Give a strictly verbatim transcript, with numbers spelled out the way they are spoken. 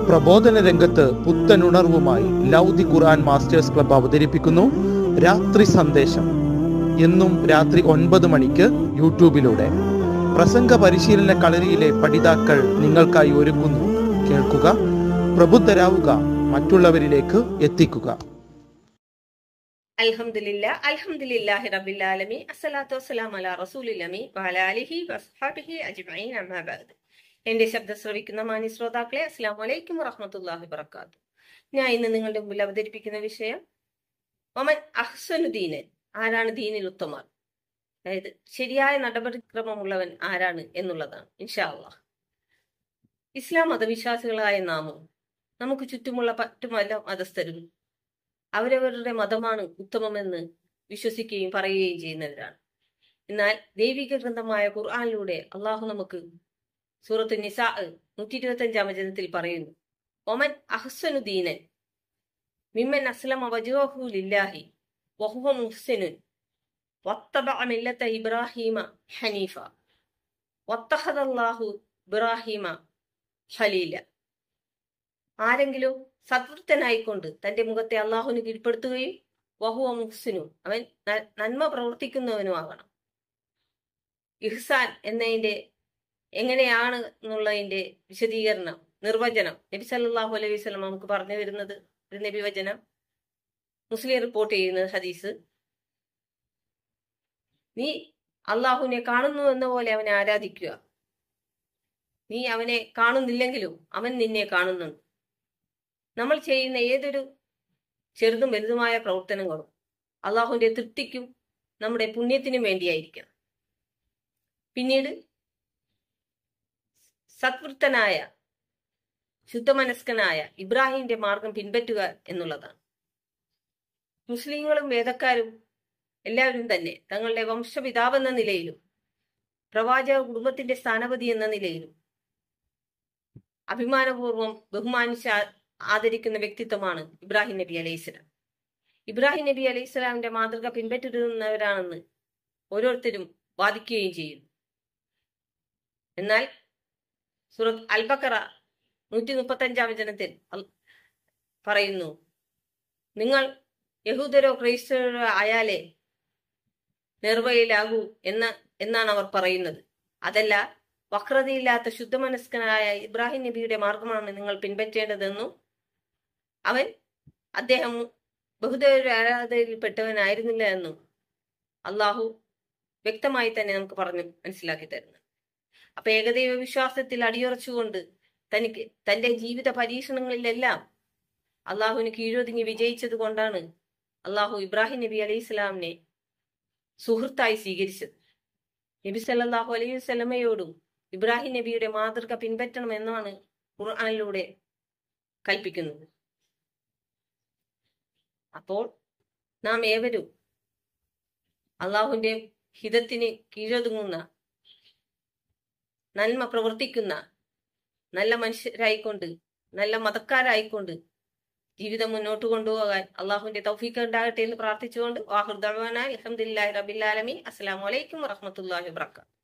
പ്രബോധന രംഗത്ത് പുത്തനുണർവുമായി ലൗദി ഖുർആൻ masters club അവതരിപ്പിക്കുന്നു രാത്രി സന്ദേശം. എന്നും രാത്രി ഒൻപത് മണിക്ക് യൂട്യൂബിലൂടെ പ്രസംഗ പരിശീലന കളരിയിലെ പഠിതാക്കൾ നിങ്ങൾക്കായി ഒരുക്കുന്നു. കേൾക്കുക, പ്രബുദ്ധരാവുക, മറ്റുള്ളവരിലേക്ക് എത്തിക്കുക. അൽഹംദുലില്ലാ അൽഹംദുലില്ലാഹി റബ്ബിൽ ആലമീൻ അസ്സലാത്തു വസ്സലാമു അലാ റസൂലിൽ അമീൻ വഅലാ ആലിഹി വസ്ഹബിഹി അജ്മഈൻ അമ്മാ ബഅദ്. എന്റെ ശബ്ദം ശ്രവിക്കുന്ന മാന്യ ശ്രോതാക്കളെ, അസ്സലാമു അലൈക്കും വറഹ്മത്തുള്ളാഹി വബറകാതുഹു. ഞാൻ ഇന്ന് നിങ്ങളുടെ മുമ്പിൽ അവതരിപ്പിക്കുന്ന വിഷയം ഒമൻ അഹ്സനു ദീനൻ, ആരാണ് ദീനിൽ ഉത്തമർ, അതായത് ശരിയായ നടപടിക്രമമുള്ളവൻ ആരാണ് എന്നുള്ളതാണ് ഇൻഷാ അല്ലാഹ്. ഇസ്ലാം മതവിശ്വാസികളായ നാമും നമുക്ക് ചുറ്റുമുള്ള മറ്റു പല മതസ്ഥരും അവരവരുടെ മതമാണ് ഉത്തമമെന്ന് വിശ്വസിക്കുകയും പറയുകയും ചെയ്യുന്നവരാണ്. എന്നാൽ ദൈവിക ഗ്രന്ഥമായ ഖുർആനിലൂടെ അള്ളാഹു നമുക്ക് സൂറത്ത് നിസാ നൂറ്റി ഇരുപത്തി അഞ്ചാം വചനത്തിൽ പറയുന്നു, ഒമൻ അഹ്സനു ദീനൻ മിമ്മൻ അസ്ലമ വജ്ഹഹു ലില്ലാഹി വഹുവ മുഹ്സിനുൻ വത്തബഅ മില്ലത ഇബ്രാഹീമ ഹനീഫ വത്തഖദല്ലാഹു ഇബ്രാഹീമ ഖലീല. ആരെങ്കിലും സത്വൃത്തനായിക്കൊണ്ട് തന്റെ മുഖത്തെ അള്ളാഹുവിന് കീഴ്പ്പെടുത്തുകയും വഹുവ മുഹ്സിനു, അവൻ നന്മ പ്രവർത്തിക്കുന്നവനുമാകണം. ഇഹ്സാൻ എന്നതിന്റെ എങ്ങനെയാണ് എന്നുള്ളതിന്റെ വിശദീകരണം, നിർവചനം നബി സല്ലല്ലാഹു അലൈഹി വസല്ലം നമുക്ക് പറഞ്ഞു തരുന്നത് ഒരു നബി വചനം, മുസ്ലിം റിപ്പോർട്ട് ചെയ്യുന്ന ഹദീസ്, നീ അള്ളാഹുവിനെ കാണുന്നു എന്ന പോലെ അവനെ ആരാധിക്കുക. നീ അവനെ കാണുന്നില്ലെങ്കിലും അവൻ നിന്നെ കാണുന്നുണ്ട്. നമ്മൾ ചെയ്യുന്ന ഏതൊരു ചെറുതും വലുതുമായ പ്രവർത്തനങ്ങളും അള്ളാഹുവിന്റെ തൃപ്തിക്കും നമ്മുടെ പുണ്യത്തിനും വേണ്ടിയായിരിക്കണം. പിന്നീട് സത്വൃത്തനായ ശുദ്ധമനസ്കനായ ഇബ്രാഹിമിന്റെ മാർഗം പിൻപറ്റുക എന്നുള്ളതാണ്. മുസ്ലിങ്ങളും വേദക്കാരും എല്ലാവരും തന്നെ തങ്ങളുടെ വംശപിതാവ് എന്ന നിലയിലും പ്രവാചക കുടുംബത്തിന്റെ സ്ഥാനപതി എന്ന നിലയിലും അഭിമാനപൂർവ്വം ബഹുമാനിച്ച് ആദരിക്കുന്ന വ്യക്തിത്വമാണ് ഇബ്രാഹിം നബി അലൈഹിസ്സലാം. ഇബ്രാഹിം നബി അലൈഹിസ്സലാമിന്റെ മാതൃക പിൻപറ്റുന്നവരാണെന്ന് ഓരോരുത്തരും വാദിക്കുകയും ചെയ്യുന്നു. എന്നാൽ സൂറത്ത് അൽ ബഖറ നൂറ്റി മുപ്പത്തി അഞ്ചാം വചനത്തിൽ പറയുന്നു, നിങ്ങൾ യഹൂദരോ ക്രൈസ്തവരോ ആയാലേ നിർവയിലാകൂ എന്ന എന്നാണ് അവർ പറയുന്നത്. അതല്ല, വക്രതയില്ലാത്ത ശുദ്ധമനസ്കനായ ഇബ്രാഹിം നബിയുടെ മാർഗമാണ് നിങ്ങൾ പിൻപറ്റേണ്ടതെന്നും അവൻ അദ്ദേഹം ബഹുദൈവ ആരാധനയിൽപ്പെട്ടവനായിരുന്നില്ല എന്നും അള്ളാഹു വ്യക്തമായി തന്നെ നമുക്ക് പറഞ്ഞു മനസ്സിലാക്കി തരുന്നു. അപ്പൊ ഏകദൈവ വിശ്വാസത്തിൽ അടിയുറച്ചുകൊണ്ട് തനിക്ക് തന്റെ ജീവിത പരീക്ഷണങ്ങളിലെല്ലാം അള്ളാഹുവിന് കീഴൊതുങ്ങി വിജയിച്ചത് കൊണ്ടാണ് അള്ളാഹു ഇബ്രാഹിം നബി അലൈഹി സ്വലാമിനെ സുഹൃത്തായി സ്വീകരിച്ചത്. നബി സല്ലല്ലാഹു അലൈഹി വസല്ലമയോടും ഇബ്രാഹിം നബിയുടെ മാതൃക പിൻപറ്റണം എന്നാണ് ഖുർആനിലൂടെ കൽപ്പിക്കുന്നത്. അപ്പോൾ നാം ഏവരും അള്ളാഹുവിന്റെ ഹിതത്തിന് കീഴൊതുങ്ങുന്ന, നന്മ പ്രവർത്തിക്കുന്ന നല്ല മനുഷ്യരായിക്കൊണ്ട്, നല്ല മതക്കാരായിക്കൊണ്ട് ജീവിതം മുന്നോട്ട് കൊണ്ടുപോകാൻ അള്ളാഹുവിന്റെ തൗഫീഖ് ഉണ്ടാകട്ടെ എന്ന് പ്രാർത്ഥിച്ചുകൊണ്ട് വാഹിർ ദഅ്വാനാ അൽഹംദുലില്ലാഹി റബ്ബിൽ ആലമീൻ. അസ്സലാമു അലൈക്കും വറഹ്മത്തുള്ളാഹി വബറകാതുഹു.